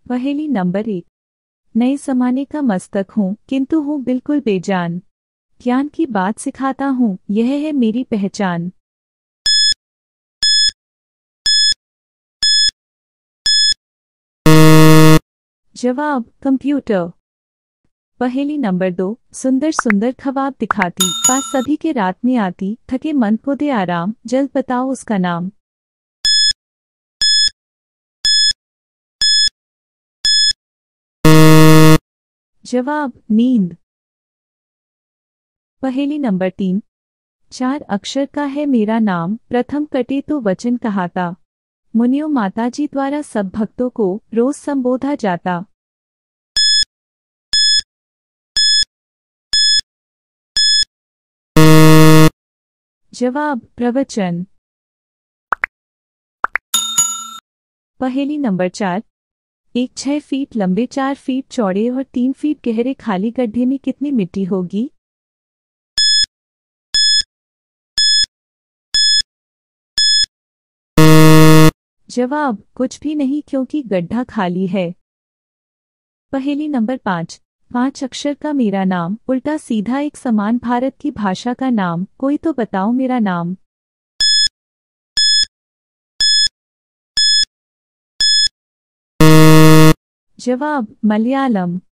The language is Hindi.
पहेली नंबर 1। नए जमाने का मस्तक हूँ किंतु हूँ बिल्कुल बेजान। ज्ञान की बात सिखाता हूँ, यह है मेरी पहचान। जवाब कंप्यूटर। पहेली नंबर 2। सुंदर सुंदर ख्वाब दिखाती, पास सभी के रात में आती, थके मन को दे आराम, जल्द बताओ उसका नाम। जवाब नींद। पहेली नंबर 3। 4 अक्षर का है मेरा नाम, प्रथम कटे तो वचन कहाता। मुनियों माताजी द्वारा सब भक्तों को रोज संबोधा जाता। जवाब प्रवचन। पहेली नंबर 4। एक 6 फीट लंबे 4 फीट चौड़े और 3 फीट गहरे खाली गड्ढे में कितनी मिट्टी होगी? जवाब कुछ भी नहीं, क्योंकि गड्ढा खाली है। पहेली नंबर 5। 5 अक्षर का मेरा नाम, उल्टा सीधा एक समान, भारत की भाषा का नाम, कोई तो बताओ मेरा नाम। जवाब मलयालम।